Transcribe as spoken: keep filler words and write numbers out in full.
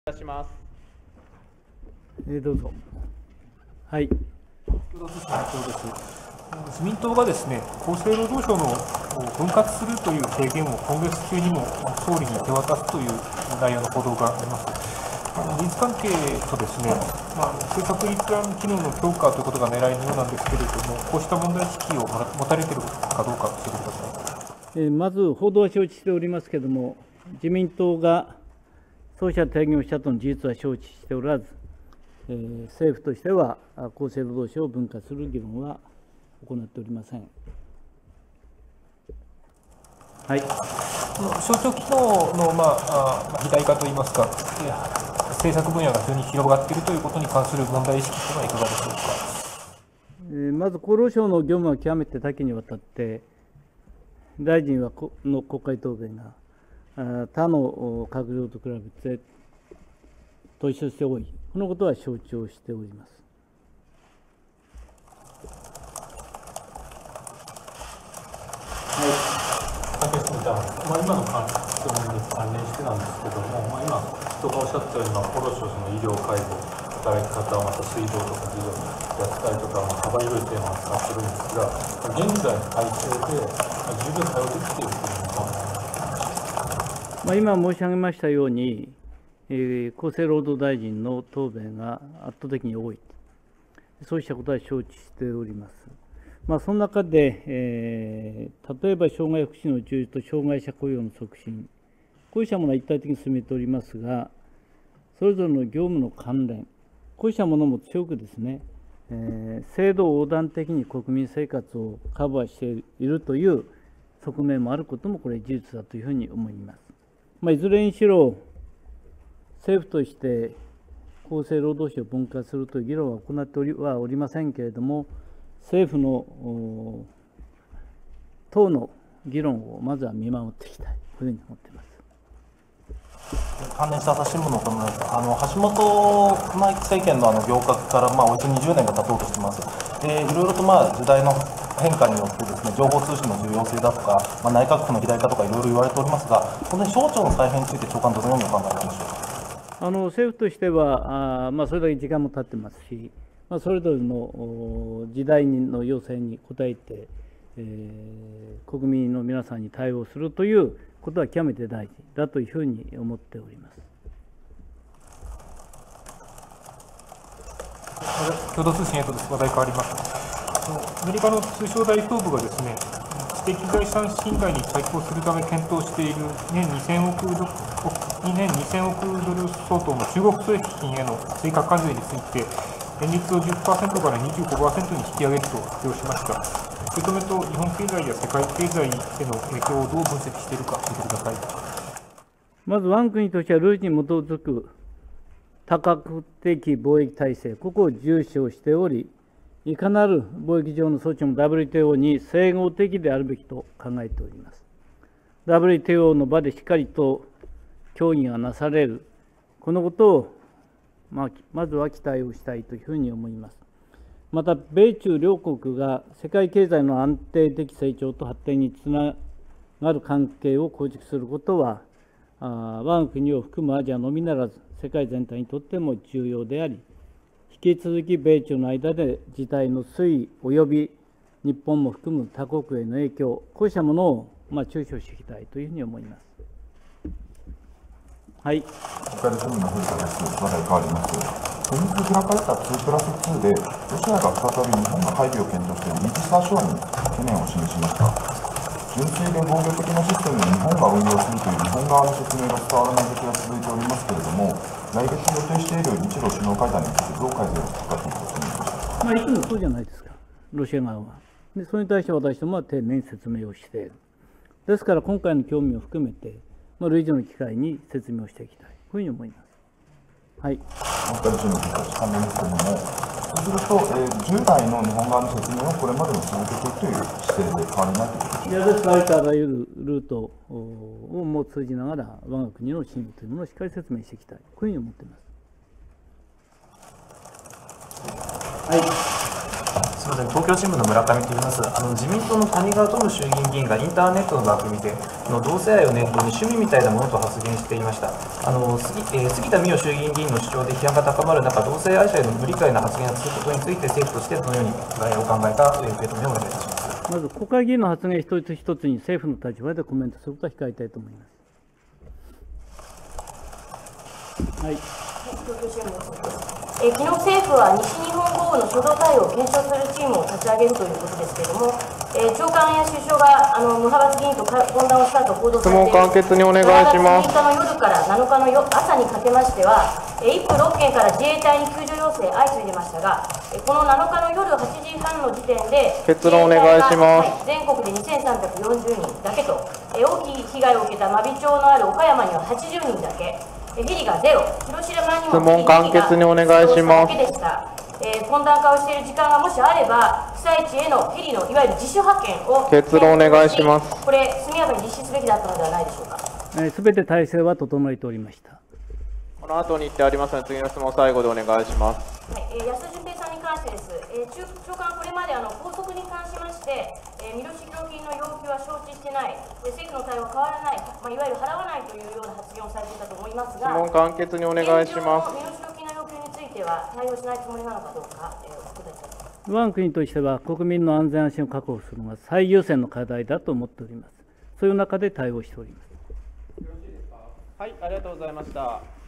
出します。 えー、どうぞ。はい。 自民党がですね、厚生労働省の分割するという提言を今月中にも総理に手渡すという内容の報道があります。事実関係とですね、まあ、政策立案機能の強化ということが狙いのようなんですけれども、こうした問題意識を持たれているかどうか教えてください。 えー、まず報道は承知しておりますけれども、自民党がそうした提言をしたとの事実は承知しておらず、えー、政府としては厚生労働省を分割する議論は行っておりません。はい、 省庁機能の、まあ、肥大化といいますか、政策分野が非常に広がっているということに関する問題意識というのはいかがでしょうか。 えー、まず厚労省の業務は極めて多岐にわたって、大臣はこの国会答弁が他の閣僚と比べて突出して多い、このことは承知をしております。 はい、関係者のまあ、今の質問に関連してなんですけれども、まあ、今、人がおっしゃったように、まあ、厚労省その医療、介護、働き方、また水道とか事業、虐待とか、まあ、幅広いテーマを使っているんですが、現在の体制で、まあ、十分対応できているというのは、 まあ、今申し上げましたように、えー、厚生労働大臣の答弁が圧倒的に多い、そうしたことは承知しております。まあ、その中で、えー、例えば障害福祉の充実と障害者雇用の促進、こうしたものは一体的に進めておりますが、それぞれの業務の関連、こうしたものも強くですね、えー、制度横断的に国民生活をカバーしているという側面もあることも、これ、事実だというふうに思います。まあ、いずれにしろ、政府として厚生労働省を分割するという議論は行っておりはおりませんけれども、政府の党の議論をまずは見守っていきたいというふうに思っています。 関連した朝日新聞のことなんですが、あの橋本内政権のあの行革から、まあ、およそにじゅうねんが経とうとしています。でいろいろと、まあ、時代の変化によってですね、情報通信の重要性だとか、まあ、内閣府の肥大化とかいろいろ言われておりますが、本当に省庁の再編について長官、どのようにお考えなんでしょうか。 あの政府としては、あまあ、それだけ時間も経ってますし、まあ、それぞれの時代の要請に応えて、えー、国民の皆さんに対応するということは極めて大事だというふうに思っております。 共同通信へと話題変わります。アメリカの通商代表部がですね、知的財産侵害に対抗するため検討している年にせんおくドル、年にせんおくドル相当の中国取引への追加関税について、年率を じゅっパーセント から にじゅうごパーセント に引き上げると発表しました。受け止めと日本経済や世界経済への影響をどう分析しているか教えてください。 まず、我が国としてはルールに基づく多角的貿易体制、ここを重視をしており、いかなる貿易上の措置も ダブリューティーオー に整合的であるべきと考えております。ダブリューティーオー の場でしっかりと協議がなされる、このことを、まあ、まずは期待をしたいというふうに思います。また、米中両国が世界経済の安定的成長と発展につながる関係を構築することは、あ我が国を含むアジアのみならず、世界全体にとっても重要であり、引き続き米中の間で事態の推移および日本も含む他国への影響、こうしたものをまあ注視していきたいというふうに思います。はい。 国会で庶民の古田です。話題変わります。先日開かれたツープラスツーで、ロシアが再び日本が配備を検討しているイージス・アショアに懸念を示しました。純粋で防御的なシステムを日本が運用するという日本側の説明が伝わらない時期が続いておりますけれども、来月予定している日露首脳会談についてどう改善をしていくかということになりました。 まあ、いつもそうじゃないですか、ロシア側は。でそれに対して私どもは丁寧に説明をしている。ですから、今回の興味を含めて、まあ、類似の機会に説明をしていきたい、こういうふうに思います。はい。 お二人の関連ですけれども、そうすると、えー、従来の日本側の説明をこれまでも続けていくという姿勢で変わりないということですか。 いやですから、ありとあらゆるルートをも通じながら、我が国の真意というものをしっかり説明していきたい、こういうふうに思っています。はい。 すみみません、東京新聞の村上と言います。あの自民党の谷川智衆議院議員がインターネットの番組で、あの同性愛を念頭に趣味みたいなものと発言していました。あの杉えー、杉田水脈衆議院議員の主張で批判が高まる中、同性愛者への無理解な発言が続くことについて、政府としてどのようにお考えか、えー受け止めをお願いいたします。 まず国会議員の発言一つ一つに政府の立場でコメントすることは控えたいと思います。はい。 えー、昨日政府は西日本豪雨の初動対応を検証するチームを立ち上げるということですけれども、えー、長官や首相があの無派閥議員と懇談をしたと報道されている質問簡潔にお願いします。 しちがつむいかの夜からなのかのよ朝にかけましては、えー、いっぷろっけんから自衛隊に救助要請相次いでましたが、えー、このなのかの夜はちじはんの時点で結論お願いします。 はい、全国でにせんさんびゃくよんじゅうにんだけと、えー、大きい被害を受けた真備町のある岡山にははちじゅうにんだけ。ヘリがゼロ、広島にも質問簡潔にお願いします。 えー、懇談化をしている時間がもしあれば、被災地へのヘリのいわゆる自主派遣を結論お願いします。 これ、速やかに実施すべきだったのではないでしょうか。 すべて体制は整えておりました。 この後に言ってありますので、次の質問、最後でお願いします。 はい、えー、安田純平さんに関してです。えー、中長官、これまであの拘束に関しまして、えー、身代金の要求は承知してない、えー、政府の対応は変わらない、まあ、いわゆる払わないというような発言をされていたと思いますが、 質問簡潔にお願いします。 身代金の要求については対応しないつもりなのかどうか、えー、お答えください。 我が国としては国民の安全安心を確保するのが最優先の課題だと思っております。そういう中で対応しております。 はい、ありがとうございました。